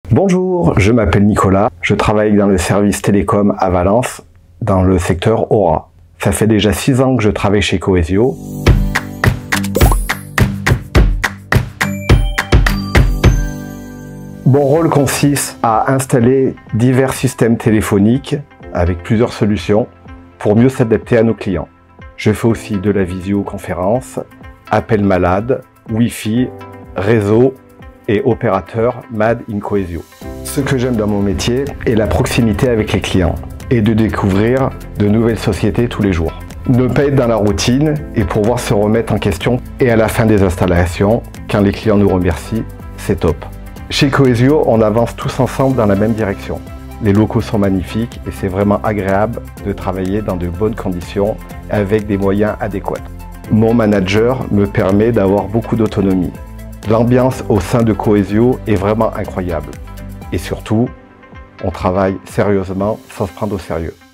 Bonjour, je m'appelle Nicolas, je travaille dans le service télécom à Valence, dans le secteur Aura. Ça fait déjà 6 ans que je travaille chez Coesio. Mon rôle consiste à installer divers systèmes téléphoniques avec plusieurs solutions pour mieux s'adapter à nos clients. Je fais aussi de la visioconférence, appel malade, Wi-Fi, réseau et opérateur Made in Coesio. Ce que j'aime dans mon métier est la proximité avec les clients et de découvrir de nouvelles sociétés tous les jours. Ne pas être dans la routine et pouvoir se remettre en question, et à la fin des installations, quand les clients nous remercient, c'est top. Chez Coesio, on avance tous ensemble dans la même direction. Les locaux sont magnifiques et c'est vraiment agréable de travailler dans de bonnes conditions avec des moyens adéquats. Mon manager me permet d'avoir beaucoup d'autonomie. L'ambiance au sein de Coesio est vraiment incroyable. Et surtout, on travaille sérieusement sans se prendre au sérieux.